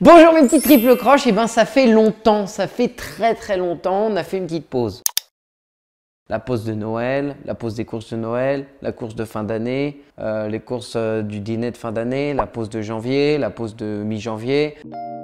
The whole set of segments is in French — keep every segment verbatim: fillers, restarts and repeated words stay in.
Bonjour mes petits triple croches, et ben ça fait longtemps, ça fait très très longtemps, on a fait une petite pause. La pause de Noël, la pause des courses de Noël, la course de fin d'année, euh, les courses euh, du dîner de fin d'année, la pause de janvier, la pause de mi-janvier.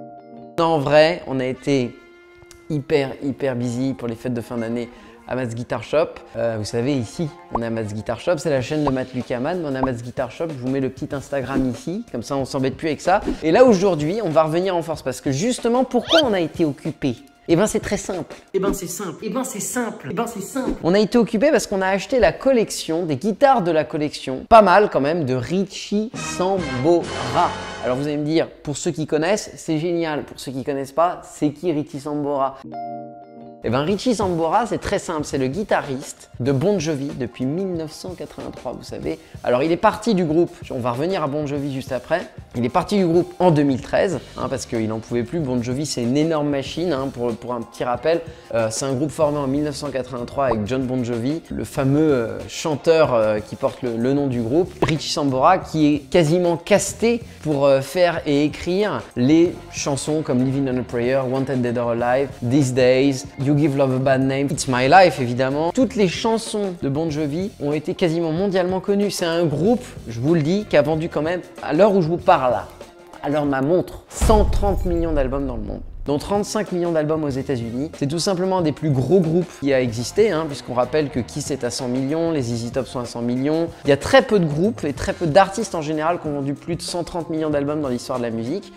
En vrai, on a été hyper hyper busy pour les fêtes de fin d'année à Matt's Guitar Shop. Euh, vous savez, ici, on est à Matt's Guitar Shop, c'est la chaîne de Matt Lucaman, mais on est à Matt's Guitar Shop. Je vous mets le petit Instagram ici, comme ça on s'embête plus avec ça. Et là aujourd'hui, on va revenir en force parce que justement, pourquoi on a été occupé? Eh ben c'est très simple. Eh ben c'est simple. Eh ben c'est simple. Eh ben c'est simple. On a été occupé parce qu'on a acheté la collection, des guitares de la collection, pas mal quand même, de Richie Sambora. Alors vous allez me dire, pour ceux qui connaissent, c'est génial. Pour ceux qui connaissent pas, c'est qui Richie Sambora? Eh bien, Richie Sambora, c'est très simple, c'est le guitariste de Bon Jovi depuis mille neuf cent quatre-vingt-trois, vous savez. Alors, il est parti du groupe, on va revenir à Bon Jovi juste après. Il est parti du groupe en deux mille treize, hein, parce qu'il n'en pouvait plus. Bon Jovi, c'est une énorme machine, hein, pour, pour un petit rappel. Euh, c'est un groupe formé en mille neuf cent quatre-vingt-trois avec John Bon Jovi, le fameux euh, chanteur euh, qui porte le, le nom du groupe. Richie Sambora, qui est quasiment casté pour euh, faire et écrire les chansons comme Living on a Prayer, Wanted Dead or Alive, These Days, You Give Love a Bad Name, It's My Life évidemment. Toutes les chansons de Bon Jovi ont été quasiment mondialement connues. C'est un groupe, je vous le dis, qui a vendu quand même, à l'heure où je vous parle là, à l'heure de ma montre, cent trente millions d'albums dans le monde, dont trente-cinq millions d'albums aux États-Unis. C'est tout simplement un des plus gros groupes qui a existé, hein, puisqu'on rappelle que Kiss est à cent millions, les Z Z Top sont à cent millions. Il y a très peu de groupes et très peu d'artistes en général qui ont vendu plus de cent trente millions d'albums dans l'histoire de la musique.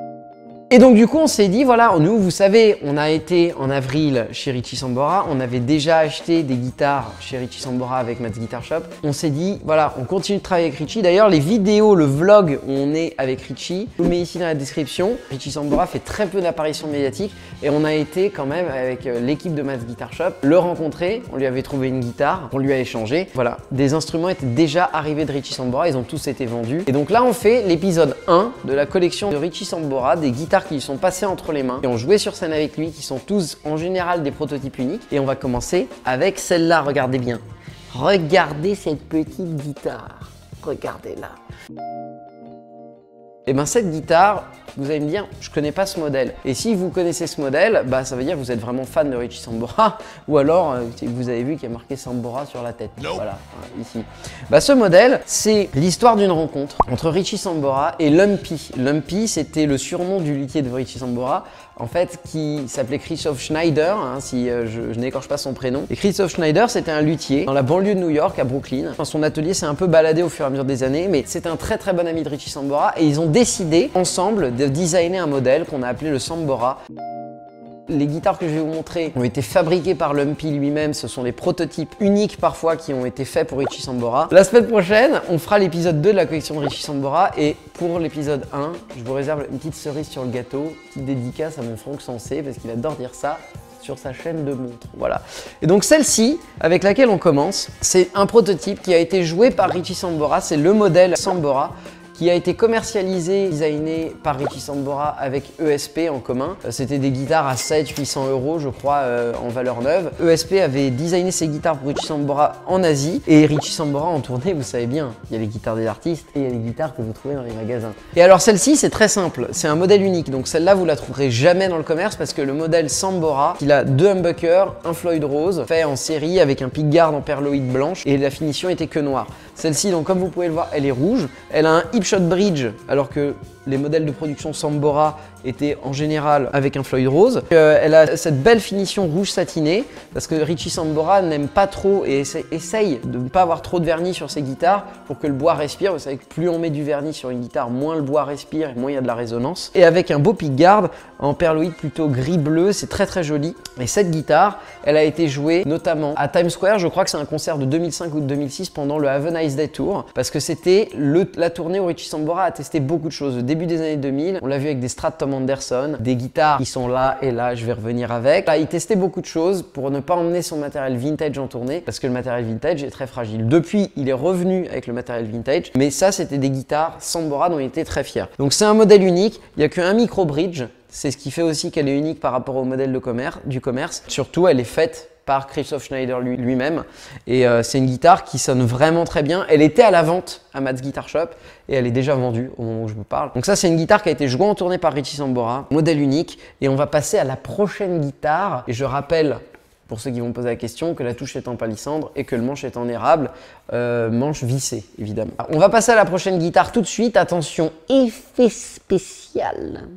Et donc du coup on s'est dit, voilà, nous vous savez, on a été en avril chez Richie Sambora, on avait déjà acheté des guitares chez Richie Sambora avec Matt's Guitar Shop. On s'est dit, voilà, on continue de travailler avec Richie. D'ailleurs les vidéos, le vlog où on est avec Richie, je vous mets ici dans la description. Richie Sambora fait très peu d'apparitions médiatiques et on a été quand même avec l'équipe de Matt's Guitar Shop le rencontrer. On lui avait trouvé une guitare, on lui a échangé. Voilà, des instruments étaient déjà arrivés de Richie Sambora, ils ont tous été vendus. Et donc là on fait l'épisode un de la collection de Richie Sambora, des guitares qui lui sont passés entre les mains et ont joué sur scène avec lui, qui sont tous en général des prototypes uniques. Et on va commencer avec celle-là, regardez bien. Regardez cette petite guitare, regardez-la. Et bien cette guitare, vous allez me dire, je connais pas ce modèle. Et si vous connaissez ce modèle, bah ça veut dire que vous êtes vraiment fan de Richie Sambora, ou alors euh, vous avez vu qu'il y a marqué Sambora sur la tête. No. Voilà, ici. Bah ce modèle, c'est l'histoire d'une rencontre entre Richie Sambora et Lumpy. Lumpy, c'était le surnom du luthier de Richie Sambora, en fait, qui s'appelait Christoph Schneider, hein, si euh, je, je n'écorche pas son prénom. Et Christoph Schneider, c'était un luthier dans la banlieue de New York, à Brooklyn. Enfin, son atelier s'est un peu baladé au fur et à mesure des années, mais c'est un très très bon ami de Richie Sambora et ils ont décidé ensemble de designer un modèle qu'on a appelé le Sambora. Les guitares que je vais vous montrer ont été fabriquées par Lumpy lui-même, ce sont des prototypes uniques parfois qui ont été faits pour Richie Sambora. La semaine prochaine, on fera l'épisode deux de la collection de Richie Sambora et pour l'épisode un, je vous réserve une petite cerise sur le gâteau, petite dédicace à mon Franck Sensé parce qu'il adore dire ça sur sa chaîne de montres. Voilà. Et donc celle-ci, avec laquelle on commence, c'est un prototype qui a été joué par Richie Sambora, c'est le modèle Sambora, qui a été commercialisé, designé par Richie Sambora avec E S P en commun. C'était des guitares à sept à huit cents euros, je crois, euh, en valeur neuve. E S P avait designé ces guitares pour Richie Sambora en Asie. Et Richie Sambora en tournée, vous savez bien, il y a les guitares des artistes et il y a les guitares que vous trouvez dans les magasins. Et alors celle-ci, c'est très simple, c'est un modèle unique. Donc celle-là, vous la trouverez jamais dans le commerce parce que le modèle Sambora, il a deux humbuckers, un Floyd Rose, fait en série avec un pickguard en perloïde blanche et la finition était que noire. Celle-ci, donc comme vous pouvez le voir, elle est rouge. Elle a un hip shot bridge alors que les modèles de production Sambora étaient en général avec un Floyd Rose. Euh, elle a cette belle finition rouge satiné parce que Richie Sambora n'aime pas trop et essaye, essaye de ne pas avoir trop de vernis sur ses guitares pour que le bois respire. Vous savez que plus on met du vernis sur une guitare, moins le bois respire et moins il y a de la résonance. Et avec un beau pickguard en perloïde plutôt gris-bleu, c'est très très joli. Et cette guitare, elle a été jouée notamment à Times Square, je crois que c'est un concert de deux mille cinq ou de deux mille six pendant le Have a Nice Day Tour parce que c'était la tournée où Richie Sambora a testé beaucoup de choses. Au début des années deux mille, on l'a vu avec des Strat Tom Anderson, des guitares qui sont là et là, je vais revenir avec. Là, il testait beaucoup de choses pour ne pas emmener son matériel vintage en tournée parce que le matériel vintage est très fragile. Depuis, il est revenu avec le matériel vintage, mais ça, c'était des guitares Sambora dont il était très fier. Donc c'est un modèle unique, il n'y a qu'un micro bridge, c'est ce qui fait aussi qu'elle est unique par rapport au modèle de commerce, du commerce. Surtout, elle est faite par Christoph Schneider lui- lui-même. Et euh, c'est une guitare qui sonne vraiment très bien. Elle était à la vente à Matt's Guitar Shop et elle est déjà vendue au moment où je vous parle. Donc ça, c'est une guitare qui a été jouée en tournée par Richie Sambora, modèle unique. Et on va passer à la prochaine guitare. Et je rappelle, pour ceux qui vont me poser la question, que la touche est en palissandre et que le manche est en érable, euh, manche vissée évidemment. Alors, on va passer à la prochaine guitare tout de suite. Attention, effet spécial.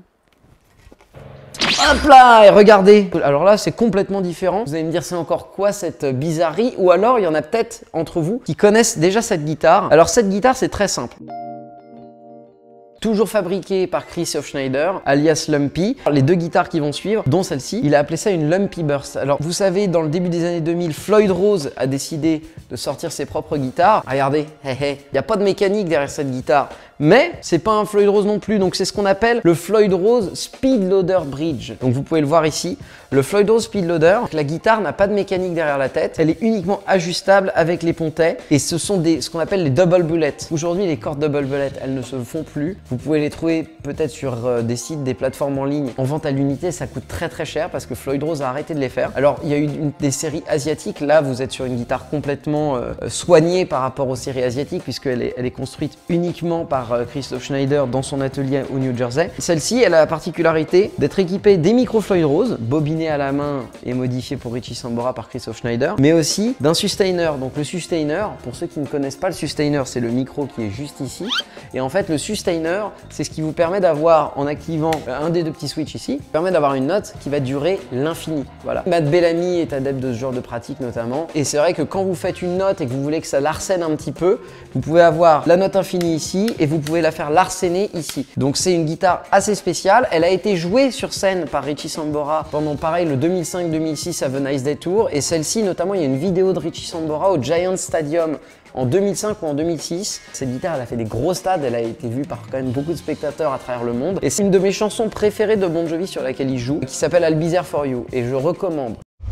Hop là, et regardez. Alors là, c'est complètement différent. Vous allez me dire, c'est encore quoi cette bizarrerie? Ou alors, il y en a peut-être entre vous qui connaissent déjà cette guitare. Alors cette guitare, c'est très simple. Toujours fabriqué par Christoph Schneider, alias Lumpy. Les deux guitares qui vont suivre, dont celle-ci, il a appelé ça une Lumpy Burst. Alors vous savez, dans le début des années deux mille, Floyd Rose a décidé de sortir ses propres guitares. Regardez, hé hé, il n'y a pas de mécanique derrière cette guitare. Mais c'est pas un Floyd Rose non plus, donc c'est ce qu'on appelle le Floyd Rose Speed Loader Bridge. Donc vous pouvez le voir ici, le Floyd Rose Speed Loader. La guitare n'a pas de mécanique derrière la tête, elle est uniquement ajustable avec les pontets et ce sont des, ce qu'on appelle les double bullets. Aujourd'hui, les cordes double bullets, elles ne se font plus. Vous pouvez les trouver peut-être sur euh, des sites, des plateformes en ligne en vente à l'unité. Ça coûte très très cher parce que Floyd Rose a arrêté de les faire. Alors il y a eu une, des séries asiatiques. Là, vous êtes sur une guitare complètement euh, soignée par rapport aux séries asiatiques puisqu'elle est, elle est construite uniquement par Christoph Schneider dans son atelier au New Jersey. Celle-ci, elle a la particularité d'être équipée des micros Floyd Rose, bobinés à la main et modifiés pour Richie Sambora par Christoph Schneider, mais aussi d'un sustainer. Donc le sustainer, pour ceux qui ne connaissent pas le sustainer, c'est le micro qui est juste ici. Et en fait, le sustainer, c'est ce qui vous permet d'avoir, en activant un des deux petits switches ici, permet d'avoir une note qui va durer l'infini. Voilà. Matt Bellamy est adepte de ce genre de pratique notamment. Et c'est vrai que quand vous faites une note et que vous voulez que ça l'arsène un petit peu, vous pouvez avoir la note infinie ici et vous pouvez la faire l'arsener ici. Donc c'est une guitare assez spéciale. Elle a été jouée sur scène par Richie Sambora pendant pareil le deux mille cinq deux mille six à The Nice Day Tour. Et celle-ci notamment, il y a une vidéo de Richie Sambora au Giant Stadium en deux mille cinq ou en deux mille six. Cette guitare, elle a fait des gros stades, elle a été vue par quand même beaucoup de spectateurs à travers le monde. Et c'est une de mes chansons préférées de Bon Jovi sur laquelle il joue, qui s'appelle I'll Be There For You. Et je recommande.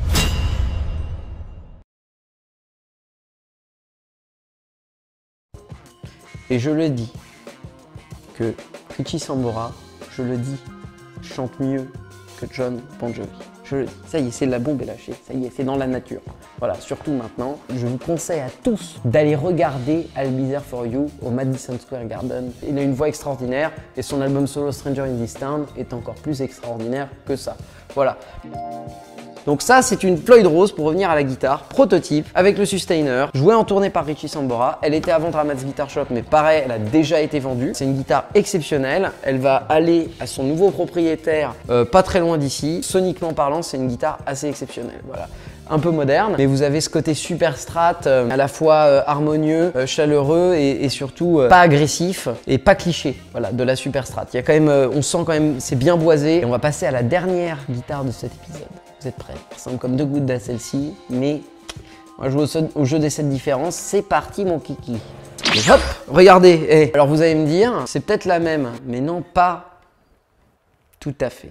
Et je le dis, que Richie Sambora, je le dis, chante mieux que John Bon Jovi. Je le dis, ça y est, c'est la bombe est lâchée, ça y est, c'est dans la nature. Voilà, surtout maintenant, je vous conseille à tous d'aller regarder I'll Be There For You au Madison Square Garden. Il a une voix extraordinaire et son album solo Stranger in This Town est encore plus extraordinaire que ça. Voilà. Donc ça, c'est une Floyd Rose, pour revenir à la guitare, prototype, avec le sustainer, jouée en tournée par Richie Sambora. Elle était à vendre à Matt's Guitar Shop, mais pareil, elle a déjà été vendue. C'est une guitare exceptionnelle. Elle va aller à son nouveau propriétaire, euh, pas très loin d'ici. Soniquement parlant, c'est une guitare assez exceptionnelle. Voilà. Un peu moderne, mais vous avez ce côté super strat, euh, à la fois euh, harmonieux, euh, chaleureux et, et surtout euh, pas agressif et pas cliché, voilà, de la super strat. Il y a quand même, euh, on sent quand même, c'est bien boisé. Et on va passer à la dernière guitare de cet épisode. Vous êtes prêts? Ça ressemble comme deux gouttes d'à celle-ci, mais on va jouer au, au jeu des sept différences. C'est parti mon kiki. Et hop, regardez. Hey. Alors vous allez me dire, c'est peut-être la même, mais non pas tout à fait.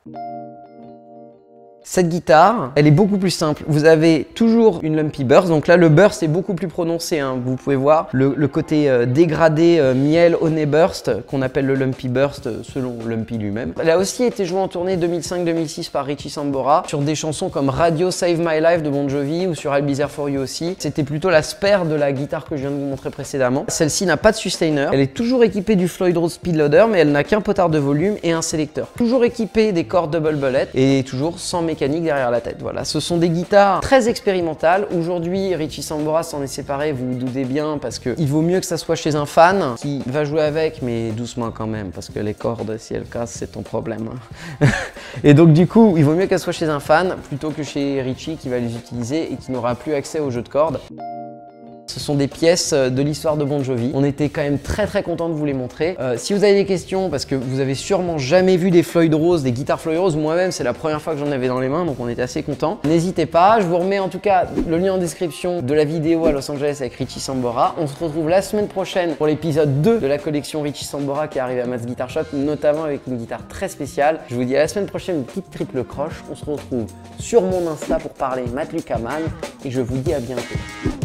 Cette guitare, elle est beaucoup plus simple. Vous avez toujours une Lumpy Burst. Donc là, le burst est beaucoup plus prononcé. Hein. Vous pouvez voir le, le côté euh, dégradé euh, miel honey burst qu'on appelle le Lumpy Burst euh, selon Lumpy lui-même. Elle a aussi été jouée en tournée deux mille cinq deux mille six par Richie Sambora sur des chansons comme Radio Save My Life de Bon Jovi ou sur I'll Be There For You aussi. C'était plutôt la spare de la guitare que je viens de vous montrer précédemment. Celle-ci n'a pas de sustainer. Elle est toujours équipée du Floyd Rose Speed Loader, mais elle n'a qu'un potard de volume et un sélecteur. Toujours équipée des cordes double bullet et toujours sans mécanique derrière la tête. Voilà, ce sont des guitares très expérimentales. Aujourd'hui, Richie Sambora s'en est séparé, vous vous doutez bien, parce que il vaut mieux que ça soit chez un fan qui va jouer avec, mais doucement quand même, parce que les cordes, si elles cassent, c'est ton problème. Hein. Et donc du coup, il vaut mieux qu'elle soit chez un fan plutôt que chez Richie qui va les utiliser et qui n'aura plus accès au jeu de cordes. Ce sont des pièces de l'histoire de Bon Jovi. On était quand même très très content de vous les montrer. Euh, si vous avez des questions, parce que vous avez sûrement jamais vu des Floyd Rose, des guitares Floyd Rose, moi-même c'est la première fois que j'en avais dans les mains, donc on était assez content. N'hésitez pas, je vous remets en tout cas le lien en description de la vidéo à Los Angeles avec Richie Sambora. On se retrouve la semaine prochaine pour l'épisode deux de la collection Richie Sambora qui arrive à Matt's Guitar Shop, notamment avec une guitare très spéciale. Je vous dis à la semaine prochaine, une petite triple croche. On se retrouve sur mon Insta pour parler Matt Lucaman et je vous dis à bientôt.